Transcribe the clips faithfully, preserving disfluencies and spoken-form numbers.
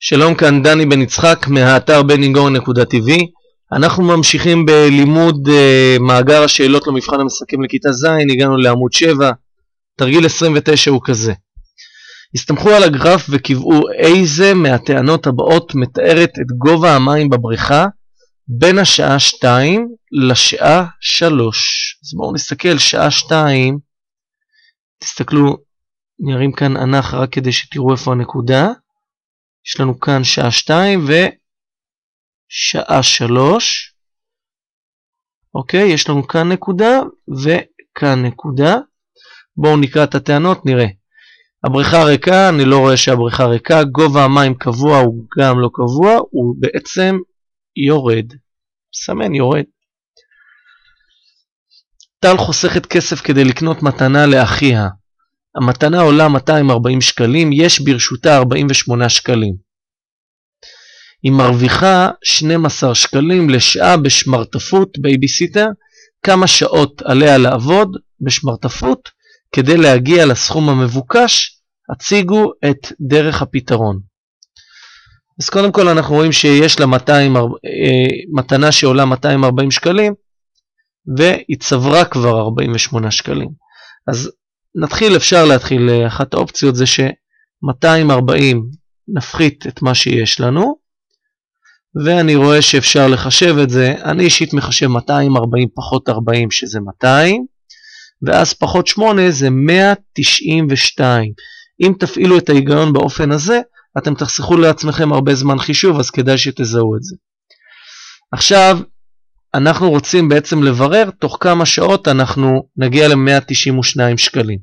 שלום, כאן דני בן יצחק מהאתר בניגור נקודה טי וי. אנחנו ממשיכים בלימוד uh, מאגר השאלות למבחן המסכם לכיתה ז'. הגענו לעמוד שבע. תרגיל עשרים ותשע הוא כזה: הסתמכו על הגרף וקבעו איזה מהטענות הבאות מתארת את גובה המים בבריכה בין השעה שתיים לשעה שלוש. אז בואו נסתכל, שעה שתיים, תסתכלו, נראים כאן ענך רק כדי שתראו איפה הנקודה. יש לנו כאן שעה שתיים ושעה שלוש. אוקיי, יש לנו כאן נקודה וכאן נקודה. בואו נקרא את הטענות, נראה. הבריכה ריקה, אני לא רואה שהבריכה ריקה. גובה המים קבוע, הוא גם לא קבוע, הוא בעצם יורד. סמן יורד. טל חוסכת כסף כדי לקנות מתנה לאחיה. המתנה עולה מאתיים וארבעים שקלים, יש ברשותה ארבעים ושמונה שקלים. היא מרוויחה שנים עשר שקלים לשעה בשמרטפות בייביסיטר. כמה שעות עליה לעבוד בשמרטפות כדי להגיע לסכום המבוקש? הציגו את דרך הפתרון. אז קודם כל אנחנו רואים שיש לה מאתיים, מתנה שעולה מאתיים וארבעים שקלים, והיא צברה כבר ארבעים ושמונה שקלים. אז נתחיל, אפשר להתחיל, אחת האופציות זה ש-מאתיים וארבעים נפחית את מה שיש לנו, ואני רואה שאפשר לחשב את זה. אני אישית מחשב מאתיים וארבעים פחות ארבעים שזה מאתיים, ואז פחות שמונה זה מאה תשעים ושתיים. אם תפעילו את ההיגיון באופן הזה, אתם תחסכו לעצמכם הרבה זמן חישוב, אז כדאי שתזהו את זה. עכשיו, אנחנו רוצים בעצם לברר תוך כמה שעות אנחנו נגיע ל-מאה תשעים ושניים שקלים.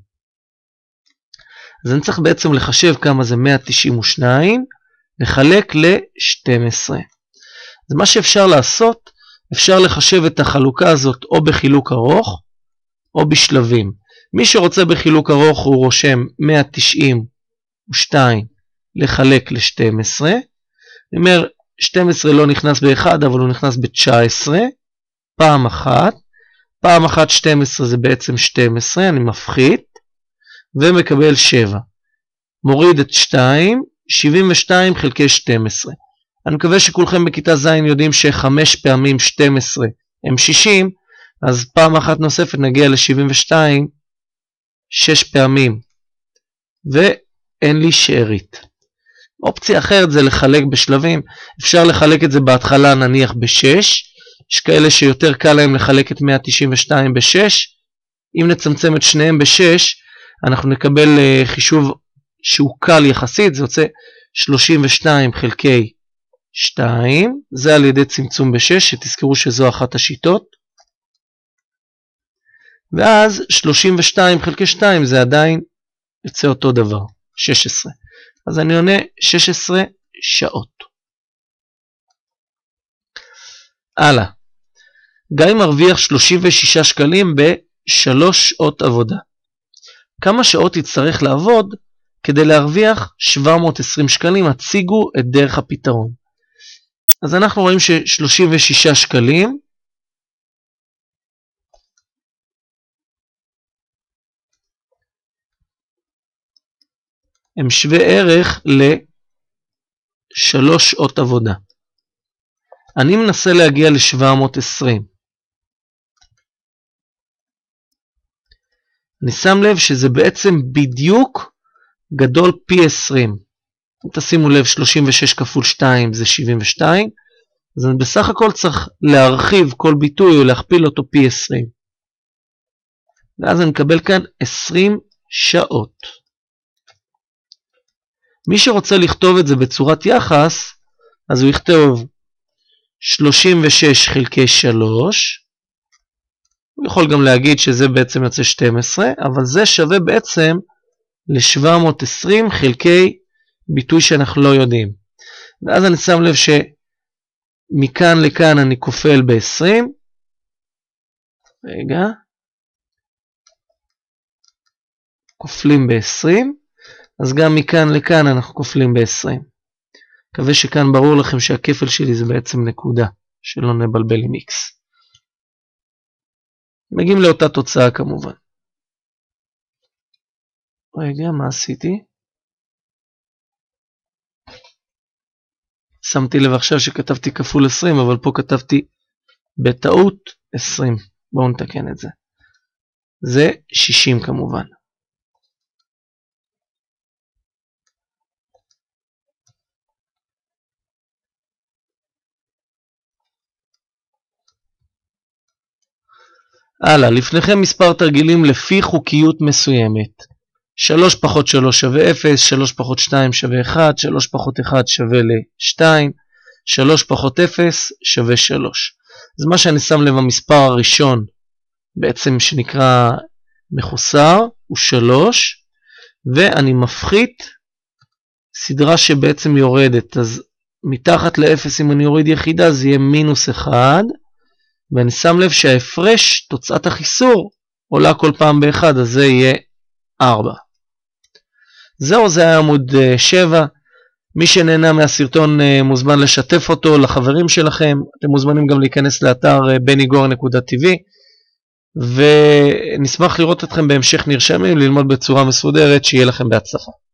אז אני צריך בעצם לחשב כמה זה מאה תשעים ושתיים, לחלק ל-שתים עשרה. אז מה שאפשר לעשות, אפשר לחשב את החלוקה הזאת או בחילוק ארוך, או בשלבים. מי שרוצה בחילוק ארוך הוא רושם מאה תשעים ושתיים לחלק ל-שתים עשרה. אני אומר, שתים עשרה לא נכנס ב-אחד, אבל הוא נכנס ב-תשע עשרה. פעם אחת. פעם אחת שתים עשרה זה בעצם שתים עשרה, אני מפחית, ומקבל שבע. מוריד את שתיים, שבעים ושתיים חלקי שתים עשרה. אני מקווה שכולכם בכיתה ז' יודעים שחמש פעמים שתים עשרה הם שישים, אז פעם אחת נוספת נגיע ל-שבעים ושתיים, שש פעמים, ואין לי שארית. אופציה אחרת זה לחלק בשלבים. אפשר לחלק את זה בהתחלה נניח ב-שש, יש כאלה שיותר קל להם לחלק את מאה תשעים ושתיים ב-שש, אם נצמצם את שניהם ב-שש, אנחנו נקבל חישוב שהוא קל יחסית, זה יוצא שלושים ושתיים חלקי שתיים, זה על ידי צמצום ב-שש, שתזכרו שזו אחת השיטות. ואז שלושים ושתיים חלקי שתיים זה עדיין יוצא אותו דבר, שש עשרה. אז אני עונה שש עשרה שעות. הלאה. גיא מרוויח שלושים ושישה שקלים בשלוש שעות עבודה. כמה שעות יצטרך לעבוד כדי להרוויח שבע מאות ועשרים שקלים? הציגו את דרך הפתרון. אז אנחנו רואים ש-שלושים ושישה שקלים הם שווה ערך לשלוש שעות עבודה. אני מנסה להגיע ל-שבע מאות ועשרים. אני שם לב שזה בעצם בדיוק גדול פי עשרים. אם תשימו לב, שלושים ושש כפול שתיים זה שבעים ושתיים. אז אני בסך הכל צריך להרחיב כל ביטוי או להכפיל אותו פי עשרים. ואז אני מקבל כאן עשרים שעות. מי שרוצה לכתוב את זה בצורת יחס, אז הוא יכתוב שלושים ושש חלקי שלוש. הוא יכול גם להגיד שזה בעצם יוצא שתים עשרה, אבל זה שווה בעצם ל-שבע מאות ועשרים חלקי ביטוי שאנחנו לא יודעים. ואז אני שם לב שמכאן לכאן אני כופל ב-עשרים. רגע. כופלים ב-עשרים. אז גם מכאן לכאן אנחנו כופלים ב-עשרים. מקווה שכאן ברור לכם שהכפל שלי זה בעצם נקודה, שלא נבלבל עם x. מגיעים לאותה תוצאה כמובן. רגע, מה עשיתי? שמתי לב עכשיו שכתבתי כפול עשרים, אבל פה כתבתי בטעות עשרים. בואו נתקן את זה. זה שישים כמובן. הלאה, לפניכם מספר תרגילים לפי חוקיות מסוימת. שלוש פחות שלוש שווה אפס, שלוש פחות שתיים שווה אחת, שלוש פחות אחת שווה ל-שתיים, שלוש פחות אפס שווה שלוש. אז מה שאני שם לב המספר הראשון, בעצם שנקרא מחוסר, הוא שלוש, ואני מפחית סדרה שבעצם יורדת. אז מתחת ל-אפס אם אני יוריד יחידה זה יהיה מינוס אחד, ואני שם לב שההפרש, תוצאת החיסור, עולה כל פעם באחד, אז זה יהיה ארבע. זהו, זה היה עמוד שבע. מי שנהנה מהסרטון מוזמן לשתף אותו לחברים שלכם. אתם מוזמנים גם להיכנס לאתר בני גורן נקודה טי וי, ונשמח לראות אתכם בהמשך נרשמים, ללמוד בצורה מסודרת. שיהיה לכם בהצלחה.